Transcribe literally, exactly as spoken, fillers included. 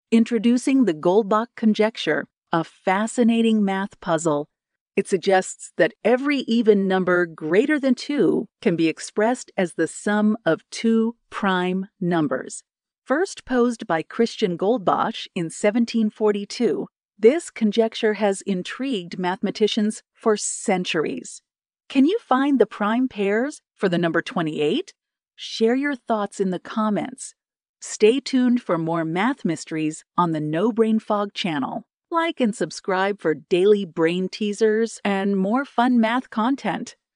Introducing the Goldbach Conjecture, a fascinating math puzzle. It suggests that every even number greater than two can be expressed as the sum of two prime numbers. First posed by Christian Goldbach in seventeen forty-two, this conjecture has intrigued mathematicians for centuries. Can you find the prime pairs for the number twenty-eight? Share your thoughts in the comments. Stay tuned for more math mysteries on the No Brain Fog channel. Like and subscribe for daily brain teasers and more fun math content.